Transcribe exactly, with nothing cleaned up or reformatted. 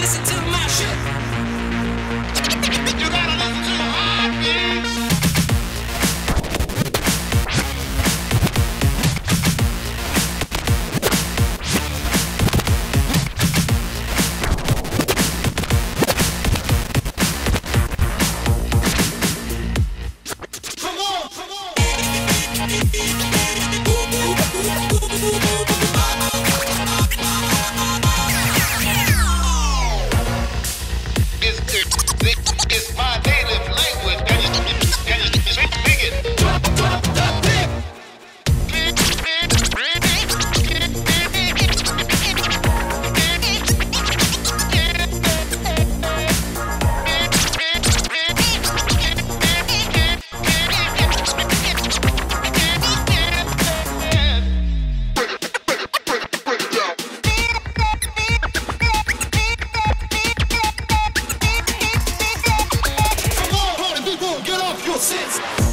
listen to my shit. You gotta listen to my heartbeat. Come on, come on. It's, it's, it's my native language. Can you, can you speak it? Drop, drop the dick. Come on, party people, get off your sits.